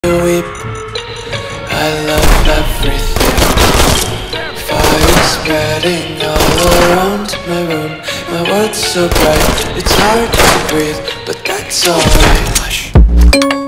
weep. I love everything. Fire spreading all around my room. My world's so bright, it's hard to breathe, but that's alright. Hush.